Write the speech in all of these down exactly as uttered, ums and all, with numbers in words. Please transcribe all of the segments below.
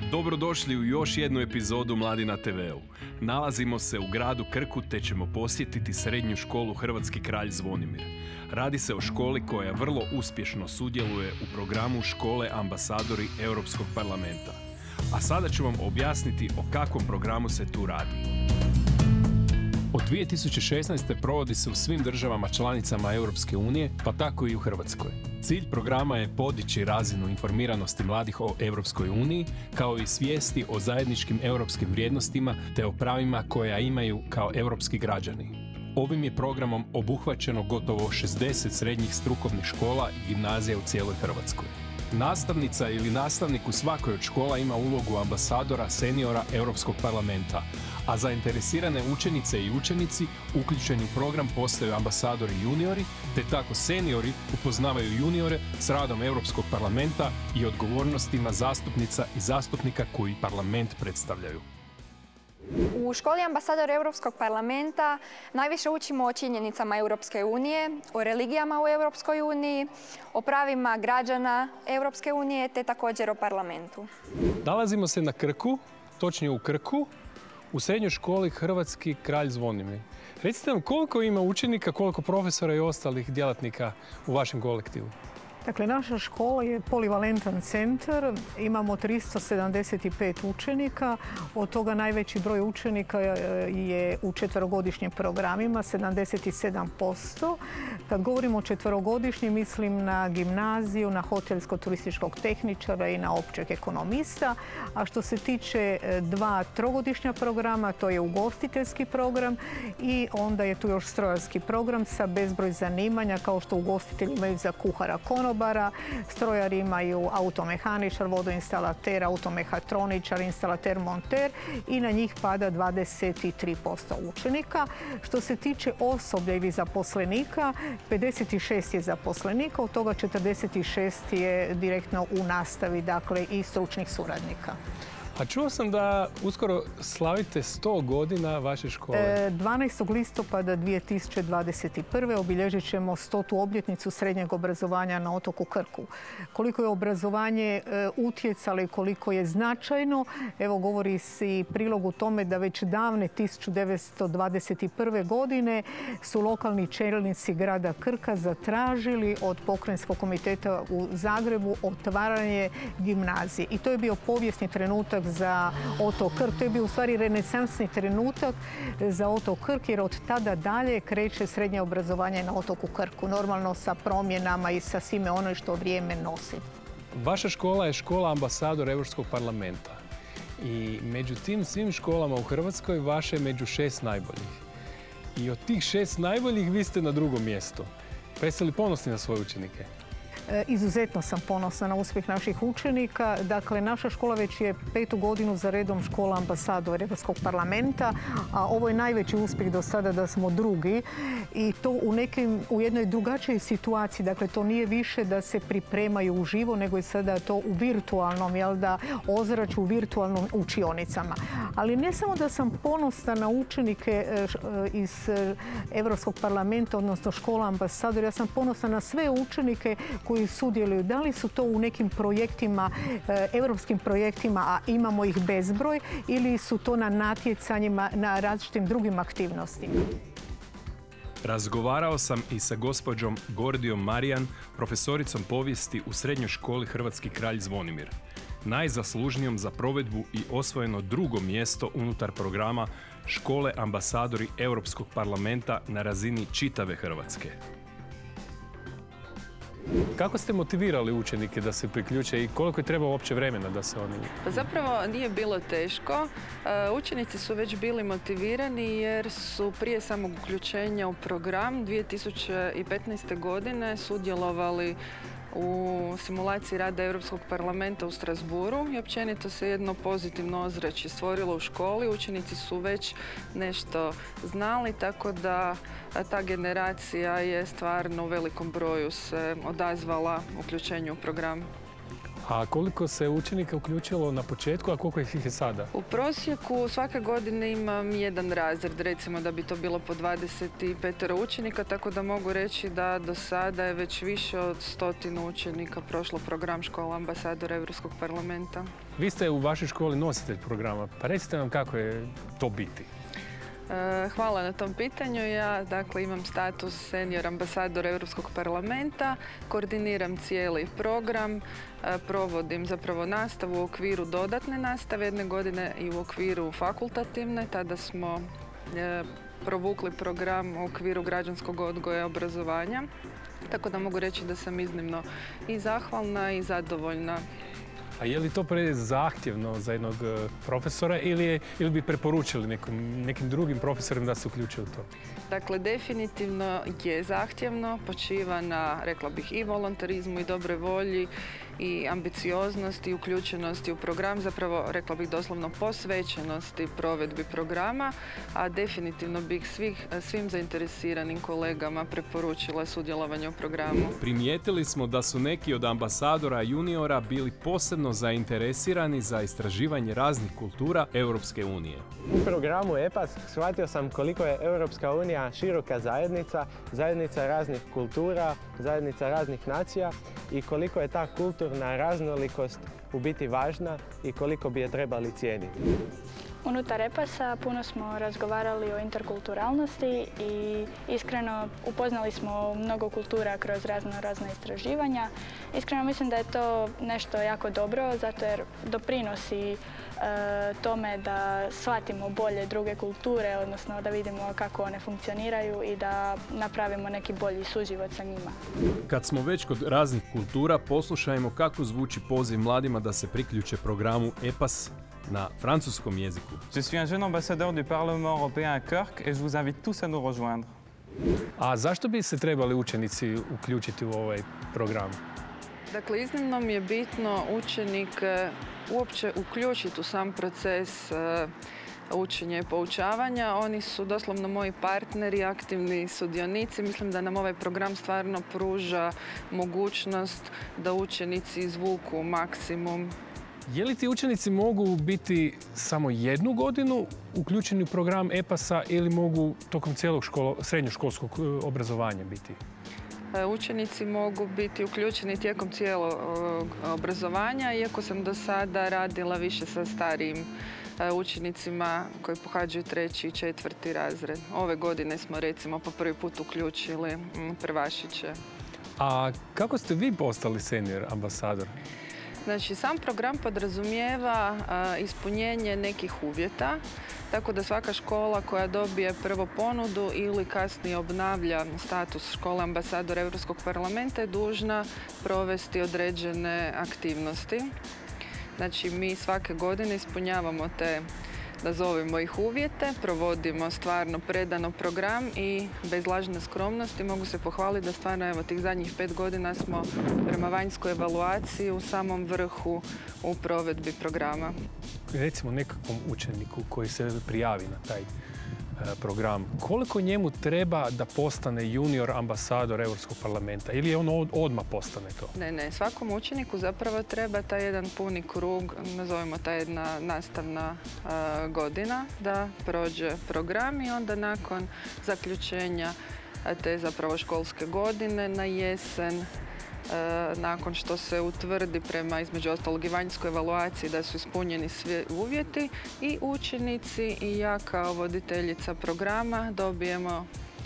Dobrodošli u još jednu epizodu Mladi na te veu. Nalazimo se u gradu Krku te ćemo posjetiti srednju školu Hrvatski kralj Zvonimir. Radi se o školi koja vrlo uspješno sudjeluje u programu Škole ambasadori Europskog parlamenta. A sada ću vam objasniti o kakvom programu se tu radi. Od dvije tisuće šesnaeste. provodi se u svim državama članicama Europske unije, pa tako i u Hrvatskoj. Cilj programa je podići razinu informiranosti mladih o Europskoj uniji, kao i svijesti o zajedničkim europskim vrijednostima te o pravima koja imaju kao europski građani. Ovim je programom obuhvaćeno gotovo šezdeset srednjih strukovnih škola i gimnazija u cijeloj Hrvatskoj. Nastavnica ili nastavnik u svakoj od škola ima ulogu ambasadora seniora Europskog parlamenta, a zainteresirane učenice i učenici uključeni u program postaju ambasadori juniori, te tako seniori upoznavaju juniore s radom Europskog parlamenta i odgovornostima zastupnica i zastupnika koji parlament predstavljaju. U školi ambasadora Europskog parlamenta najviše učimo o činjenicama Europske unije, o religijama u Europskoj uniji, o pravima građana Europske unije te također o parlamentu. Nalazimo se na Krku, točnije u Krku, u srednjoj školi Hrvatski kralj Zvonimir. Recite nam koliko ima učenika, koliko profesora i ostalih djelatnika u vašem kolektivu? Dakle, naša škola je polivalentan centar, imamo tristo sedamdeset pet učenika, od toga najveći broj učenika je u četverogodišnjim programima, sedamdeset sedam posto. Kad govorimo o četverogodišnjim, mislim na gimnaziju, na hotelsko-turističkog tehničara i na općeg ekonomista. A što se tiče dva trogodišnja programa, to je ugostiteljski program i onda je tu još strojarski program sa bezbroj zanimanja, kao što ugostitelji imaju za kuhara konobara, strojari imaju automehaničar, vodoinstalater, automehatroničar, instalater, monter i na njih pada dvadeset tri posto učenika. Što se tiče osoblja ili zaposlenika, pedeset šest je zaposlenika, od toga četrdeset šest je direktno u nastavi, dakle i stručnih suradnika. A čuo sam da uskoro slavite sto godina vaše škole. dvanaestog listopada dvije tisuće dvadeset prve. obilježit ćemo stotu obljetnicu srednjeg obrazovanja na otoku Krku. Koliko je obrazovanje utjecalo i koliko je značajno, evo govori se prilog u tome da već davne tisuću devetsto dvadeset prve. godine su lokalni čelnici grada Krka zatražili od Pokrajinskog komiteta u Zagrebu otvaranje gimnazije. I to je bio povijesni trenutak za otok Krk. To je bio u stvari renesansni trenutak za otok Krk, jer od tada dalje kreće srednje obrazovanje na otoku Krku. Normalno sa promjenama i sa svime ono što vrijeme nosi. Vaša škola je škola ambasadora Europskog parlamenta. I među tim svim školama u Hrvatskoj vaše je među šest najboljih. I od tih šest najboljih vi ste na drugom mjestu. Pa jeste li ponosni na svoje učenike? Izuzetno sam ponosna na uspjeh naših učenika. Dakle, naša škola već je petu godinu za redom škola ambasadora Europskog parlamenta, a ovo je najveći uspjeh do sada da smo drugi i to u, nekim, u jednoj drugačijoj situaciji. Dakle, to nije više da se pripremaju uživo, nego je sada to u virtualnom, jel da, ozračju, u virtualnom učionicama. Ali ne samo da sam ponosna na učenike iz Europskog parlamenta, odnosno škola ambasadora, ja sam ponosna na sve učenike koji sudjeluju. Da li su to u nekim projektima, europskim projektima, a imamo ih bezbroj, ili su to na natjecanjima, na različitim drugim aktivnostima? Razgovarao sam i sa gospođom Gordijom Marijan, profesoricom povijesti u srednjoj školi Hrvatski kralj Zvonimir, najzaslužnijom za provedbu i osvojeno drugo mjesto unutar programa Škole ambasadori Europskog parlamenta na razini čitave Hrvatske. Kako ste motivirali učenike da se priključe i koliko je trebalo uopće vremena da se oni... Pa zapravo nije bilo teško. Učenici su već bili motivirani jer su prije samog uključenja u program dvije tisuće petnaeste. godine sudjelovali u simulaciji rada Europskog parlamenta u Strasbourgu i općenito se jedno pozitivno ozračje stvorilo u školi. Učenici su već nešto znali, tako da ta generacija je stvarno u velikom broju se odazvala uključenju u program. A koliko se učenika uključilo na početku, a koliko ih je sada? U prosjeku svake godine imam jedan razred, recimo da bi to bilo po dvadeset pet učenika, tako da mogu reći da do sada je već više od stotinu učenika prošlo program Škola ambasadora Europskog parlamenta. Vi ste u vašoj školi nositelj programa, pa recite nam kako je to biti. Hvala na tom pitanju. Ja dakle, imam status senior ambasador Europskog parlamenta, koordiniram cijeli program, provodim zapravo nastavu u okviru dodatne nastave jedne godine i u okviru fakultativne. Tada smo provukli program u okviru građanskog odgoja i obrazovanja. Tako da mogu reći da sam iznimno i zahvalna i zadovoljna. A je li to prezahtjevno za jednog profesora ili, je, ili bi preporučili nekom, nekim drugim profesorima da se uključe u to? Dakle, definitivno je zahtjevno, počiva na, rekla bih, i volontarizmu i dobroj volji i ambicioznosti i uključenosti u program, zapravo, rekla bih doslovno posvećenosti provedbi programa, a definitivno bih svih, svim zainteresiranim kolegama preporučila sudjelovanje u programu. Primijetili smo da su neki od ambasadora juniora bili posebno zainteresirani za istraživanje raznih kultura Europske unije. U programu E P A S shvatio sam koliko je Europska unija široka zajednica, zajednica raznih kultura, zajednica raznih nacija i koliko je ta kulturna raznolikost u biti važna i koliko bi je trebali cijeniti. Unutar E P A S-a puno smo razgovarali o interkulturalnosti i iskreno upoznali smo mnogo kultura kroz razno razna istraživanja. Iskreno mislim da je to nešto jako dobro, zato jer doprinosi e, tome da shvatimo bolje druge kulture, odnosno da vidimo kako one funkcioniraju i da napravimo neki bolji suživot sa njima. Kad smo već kod raznih kultura, poslušajmo kako zvuči poziv mladima da se priključe programu E P A S na francuskom jeziku. Je suis un jeune ambassadeur du Parlement européen à Kirk et je vous invite tous à nous rejoindre. A zašto bi se trebali učenici uključiti u ovaj program? Dakle, iznimno mi je bitno učenike uopće uključiti u sam proces učenja i poučavanja. Oni su doslovno moji partneri, aktivni sudionici. Mislim da nam ovaj program stvarno pruža mogućnost da učenici izvuku maksimum. Je li ti učenici mogu biti samo jednu godinu uključeni u program E P A S-a ili mogu tokom cijelog školo, srednjoškolskog obrazovanja biti? Učenici mogu biti uključeni tijekom cijelog obrazovanja, iako sam do sada radila više sa starijim učenicima koji pohađaju treći i četvrti razred. Ove godine smo recimo po prvi put uključili prvašiće. A kako ste vi postali senior ambasador? Znači, sam program podrazumijeva a, ispunjenje nekih uvjeta, tako da svaka škola koja dobije prvo ponudu ili kasnije obnavlja status škole ambasadora Europskog parlamenta je dužna provesti određene aktivnosti. Znači, mi svake godine ispunjavamo te, nazovimo ih, uvjete, provodimo stvarno predano program i bez lažne skromnosti mogu se pohvaliti da stvarno evo tih zadnjih pet godina smo prema vanjskoj evaluaciji u samom vrhu u provedbi programa. Recimo nekakvom učeniku koji se prijavi na taj program, koliko njemu treba da postane junior ambasador Europskog parlamenta ili je on odmah postane to? Ne, ne. Svakom učeniku zapravo treba taj jedan puni krug, nazovimo ta jedna nastavna uh, godina da prođe program i onda nakon zaključenja te zapravo školske godine na jesen, nakon što se utvrdi prema između ostalog i vanjskoj evaluaciji da su ispunjeni svi uvjeti i učenici i ja kao voditeljica programa dobijemo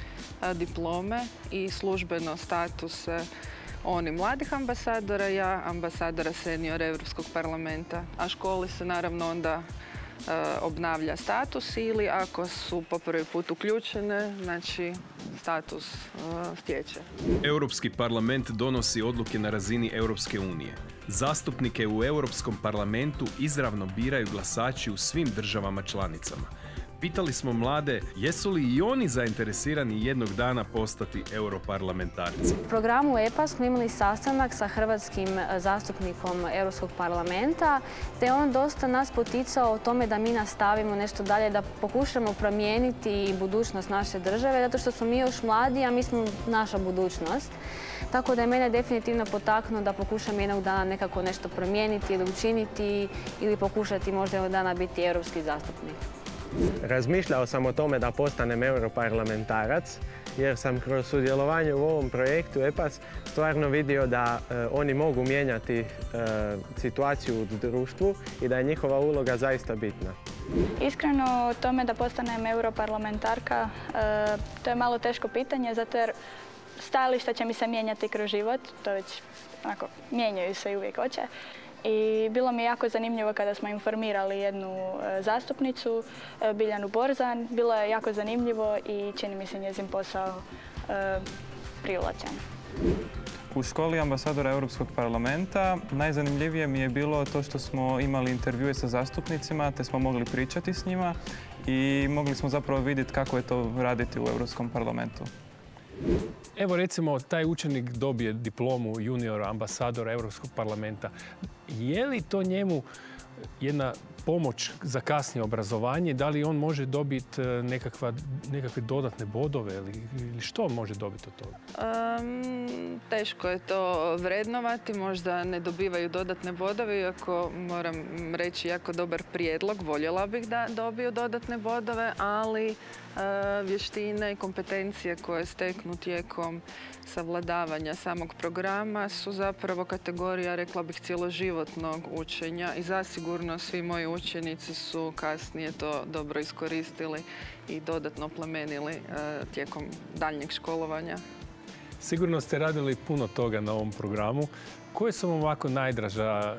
diplome i službeno statuse oni mladih ambasadora, ja ambasadora seniora Europskog parlamenta, a školi se naravno onda obnavlja status ili ako su po prvi put uključene, znači status stječe. Europski parlament donosi odluke na razini Europske unije. Zastupnike u Europskom parlamentu izravno biraju glasači u svim državama članicama. Pitali smo mlade jesu li i oni zainteresirani jednog dana postati europarlamentarci. U programu E P A S smo imali sastanak sa hrvatskim zastupnikom Europskog parlamenta, te on dosta nas poticao o tome da mi nastavimo nešto dalje, da pokušamo promijeniti budućnost naše države, zato što smo mi još mladi, a mi smo naša budućnost. Tako da je mene definitivno potaknuo da pokušam jednog dana nekako nešto promijeniti ili učiniti ili pokušati možda jednog dana biti europski zastupnik. Razmišljao sam o tome da postanem europarlamentarac jer sam kroz sudjelovanje u ovom projektu E P A S stvarno vidio da e, oni mogu mijenjati e, situaciju u društvu i da je njihova uloga zaista bitna. Iskreno, o tome da postanem europarlamentarka, e, to je malo teško pitanje, zato jer stajališta će mi se mijenjati kroz život, to već onako, mijenjaju se i uvijek hoće. I bilo mi je jako zanimljivo kada smo informirali jednu e, zastupnicu, e, Biljanu Borzan. Bilo je jako zanimljivo i čini mi se njezin posao e, privlačan. U školi ambasadora Europskog parlamenta najzanimljivije mi je bilo to što smo imali intervjue sa zastupnicima, te smo mogli pričati s njima i mogli smo zapravo vidjeti kako je to raditi u Europskom parlamentu. Evo recimo, taj učenik dobije diplomu juniora ambasadora Europskog parlamenta. Je li to njemu jedna pomoć za kasnije obrazovanje? Da li on može dobiti nekakva, nekakve dodatne bodove ili, ili što on može dobiti od toga? Um, teško je to vrednovati, možda ne dobivaju dodatne bodove, iako moram reći jako dobar prijedlog. Voljela bih da dobiju dodatne bodove, ali uh, vještine i kompetencije koje steknu tijekom savladavanja samog programa su zapravo kategorija, rekla bih, cjeloživotnog učenja i zasigurno svi moji učenici su kasnije to dobro iskoristili i dodatno plemenili tijekom daljnjeg školovanja. Sigurno ste radili puno toga na ovom programu. Koje su vam ovako najdraža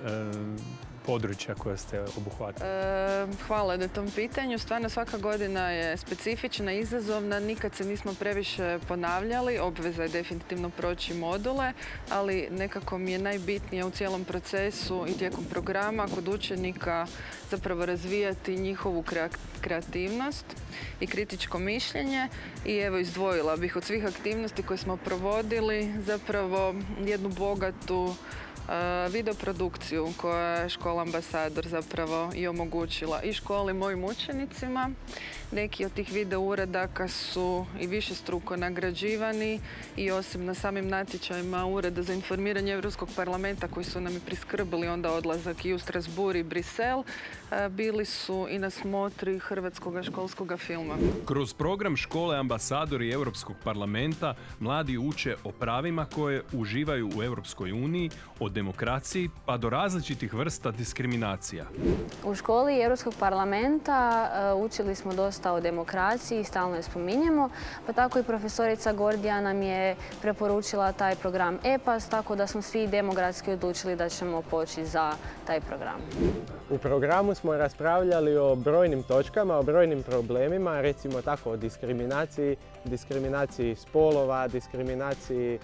područja koje ste obuhvatili? E, hvala na tom pitanju. Stvarno svaka godina je specifična, izazovna. Nikad se nismo previše ponavljali. Obveza je definitivno proći module, ali nekako mi je najbitnije u cijelom procesu i tijekom programa kod učenika zapravo razvijati njihovu kreativnost i kritičko mišljenje. I evo, izdvojila bih od svih aktivnosti koje smo provodili zapravo jednu bogatu videoprodukciju koja je škola Ambasador zapravo i omogućila i školi, mojim učenicima. Neki od tih video uradaka su i višestruko nagrađivani i osim na samim natječajima Ureda za informiranje Europskog parlamenta koji su nam i priskrbili onda odlazak i u Strasbourg i Brisel, bili su i na smotri hrvatskog školskog filma. Kroz program škole Ambasadori Europskog parlamenta mladi uče o pravima koje uživaju u Europskoj uniji, od demokraciji pa do različitih vrsta diskriminacija. U školi Europskog parlamenta uh, učili smo dosta o demokraciji, stalno je spominjemo, pa tako i profesorica Gordija nam je preporučila taj program E P A S, tako da smo svi demokratski odlučili da ćemo poći za taj program. U programu smo raspravljali o brojnim točkama, o brojnim problemima, recimo tako o diskriminaciji, diskriminaciji spolova, diskriminaciji e,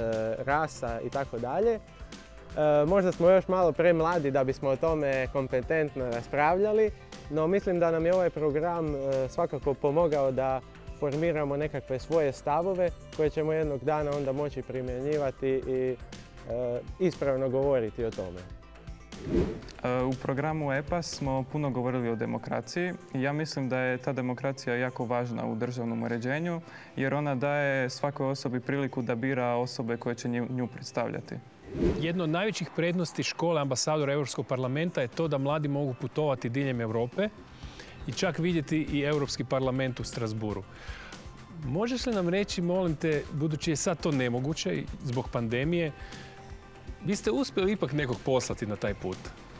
rasa i tako dalje. Možda smo još malo premladi da bismo o tome kompetentno raspravljali, no mislim da nam je ovaj program svakako pomogao da formiramo nekakve svoje stavove koje ćemo jednog dana onda moći primjenjivati i ispravno govoriti o tome. U programu E P A S smo puno govorili o demokraciji i ja mislim da je ta demokracija jako važna u državnom uređenju jer ona daje svakoj osobi priliku da bira osobe koje će nju predstavljati. Jedno od najvećih prednosti škole Ambasadora Europskog parlamenta je to da mladi mogu putovati diljem Europe i čak vidjeti i Europski parlament u Strasbourgu. Možeš li nam reći, molim te, budući je sad to nemoguće zbog pandemije, vi ste uspjeli ipak nekog poslati na taj put?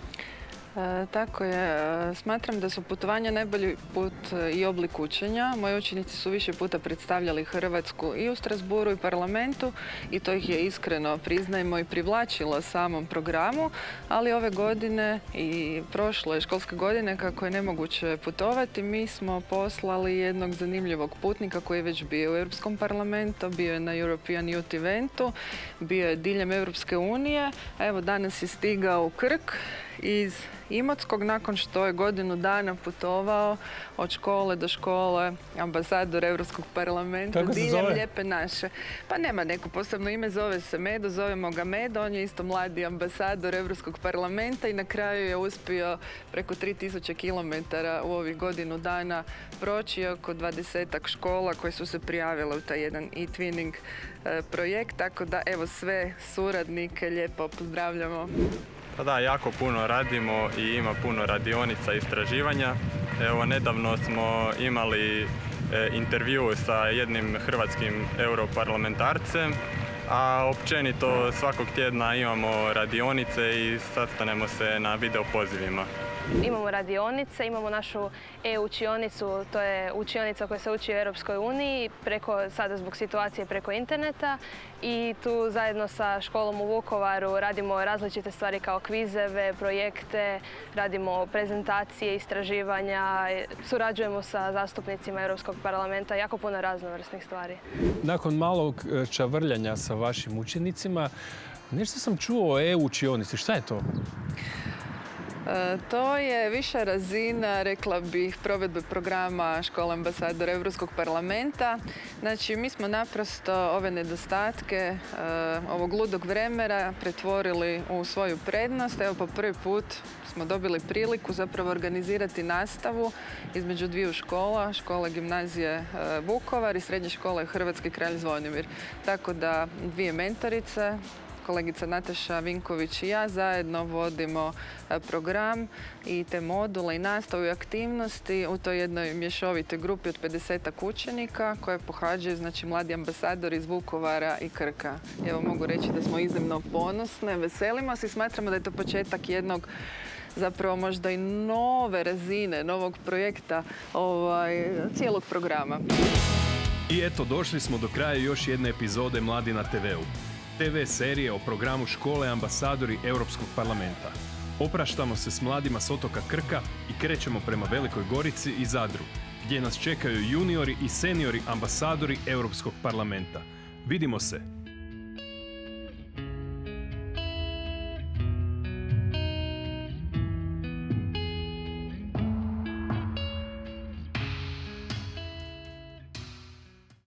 E, tako je. Smatram da su putovanja najbolji put i oblik učenja. Moji učenici su više puta predstavljali Hrvatsku i u Strasbourgu i parlamentu i to ih je iskreno, priznajmo, i privlačilo samom programu, ali ove godine i prošle školske godine, kako je nemoguće putovati, mi smo poslali jednog zanimljivog putnika koji je već bio u Europskom parlamentu, bio je na European Youth Eventu, bio je diljem Europske unije, a evo danas je stigao u Krk iz Imotskog, nakon što je godinu dana putovao od škole do škole, ambasador Europskog parlamenta, diljem Lijepe naše. Pa nema neko posebno ime, zove se Medo, zovemo ga Medo, on je isto mladi ambasador Europskog parlamenta i na kraju je uspio preko tri tisuće kilometara u ovih godinu dana proći oko dvadesetak škola koje su se prijavile u taj jedan e-twinning projekt, tako da evo sve suradnike lijepo pozdravljamo. Pa da, jako puno radimo i ima puno radionica i istraživanja. Evo, nedavno smo imali e, intervju sa jednim hrvatskim europarlamentarcem, a općenito svakog tjedna imamo radionice i sastanemo se na video pozivima. Imamo radionice, imamo našu e-učionicu, to je učionica koja se uči u Europskoj uniji, preko, sada zbog situacije preko interneta, i tu zajedno sa školom u Vukovaru radimo različite stvari kao kvizeve, projekte, radimo prezentacije, istraživanja, surađujemo sa zastupnicima Europskog parlamenta, jako puno raznovrsnih stvari. Nakon malog čavrljanja sa vašim učenicima, nešto sam čuo o e-učionici. Šta je to? E, to je viša razina, rekla bih, provedbe programa Škola ambasadora Europskog parlamenta. Znači, mi smo naprosto ove nedostatke e, ovog ludog vremena pretvorili u svoju prednost. Evo, po prvi put smo dobili priliku zapravo organizirati nastavu između dviju škola, škole gimnazije e, Vukovar i srednje škole Hrvatski kralj Zvonimir. Tako da dvije mentorice, kolegica Nataša Vinković i ja zajedno vodimo program i te module i nastavu i aktivnosti u toj jednoj mješovitoj grupi od pedesetak učenika koje pohađaju, znači, mladi ambasadori iz Vukovara i Krka. Evo, mogu reći da smo iznimno ponosne, veselimo se i smatramo da je to početak jednog, zapravo možda i nove razine, novog projekta, ovaj, cijelog programa. I eto, došli smo do kraja još jedne epizode Mladi na te veu. te ve serije o programu Škole ambasadori Europskog parlamenta. Opraštamo se s mladima s otoka Krka i krećemo prema Velikoj Gorici i Zadru, gdje nas čekaju juniori i seniori ambasadori Europskog parlamenta. Vidimo se!